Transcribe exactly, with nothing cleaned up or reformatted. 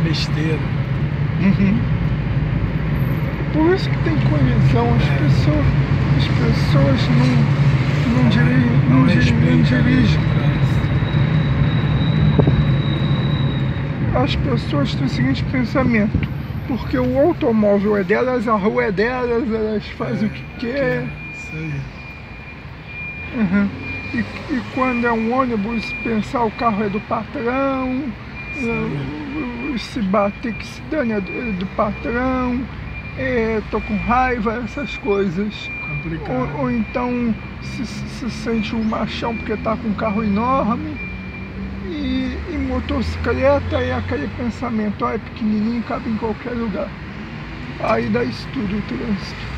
besteira. Uhum. Por isso que tem colisão, as É. pessoas, as pessoas não, não, dirigem, Não não, dirigem, não respeita a lei dirigem. de trânsito. As pessoas têm o seguinte pensamento: porque o automóvel é delas, a rua é delas, elas fazem É, o que quer. Isso aí. Uhum. E, e quando é um ônibus, pensar o carro é do patrão, Isso aí. uh, se bater que se dane é do, é do patrão, é, tô com raiva, essas coisas. Complicado. Ou, ou então se, se sente um machão porque tá com um carro enorme. E, e motocicleta é aquele pensamento: ó, é pequenininho, cabe em qualquer lugar. Aí dá isso tudo o trânsito.